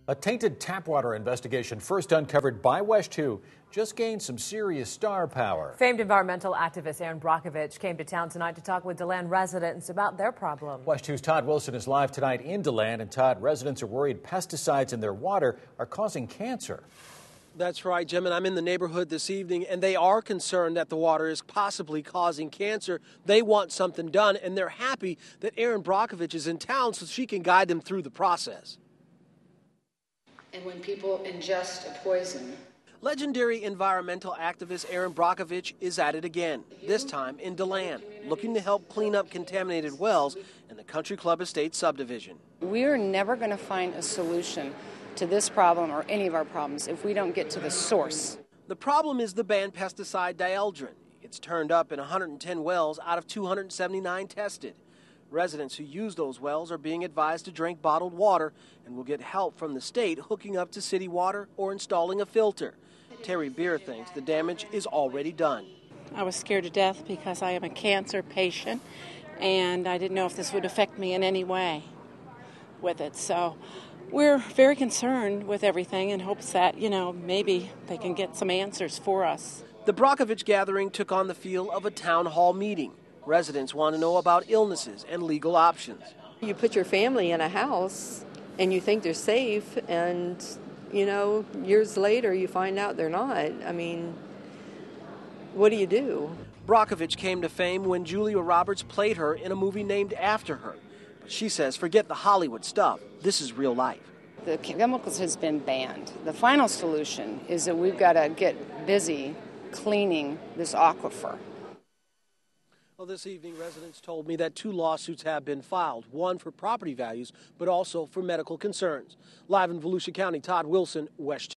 A tainted tap water investigation first uncovered by WESH 2 just gained some serious star power. Famed environmental activist Erin Brockovich came to town tonight to talk with Deland residents about their problem. WESH 2's Todd Wilson is live tonight in Deland, and Todd, residents are worried pesticides in their water are causing cancer. That's right, Jim, and I'm in the neighborhood this evening, and they are concerned that the water is possibly causing cancer. They want something done, and they're happy that Erin Brockovich is in town so she can guide them through the process. And when people ingest a poison. Legendary environmental activist Erin Brockovich is at it again, this time in Deland, looking to help clean up contaminated wells in the Country Club Estate subdivision. We are never going to find a solution to this problem or any of our problems if we don't get to the source. The problem is the banned pesticide dieldrin. It's turned up in 110 wells out of 279 tested. Residents who use those wells are being advised to drink bottled water and will get help from the state hooking up to city water or installing a filter. Terry Beer thinks the damage is already done. I was scared to death because I am a cancer patient and I didn't know if this would affect me in any way with it. So we're very concerned with everything in hopes that, maybe they can get some answers for us. The Brockovich gathering took on the feel of a town hall meeting. Residents want to know about illnesses and legal options. You put your family in a house and you think they're safe, and, years later you find out they're not. I mean, what do you do? Brockovich came to fame when Julia Roberts played her in a movie named after her. But she says, forget the Hollywood stuff. This is real life. The chemicals has been banned. The final solution is that we've got to get busy cleaning this aquifer. Well, this evening, residents told me that 2 lawsuits have been filed, one for property values, but also for medical concerns. Live in Volusia County, Todd Wilson, WESH 2.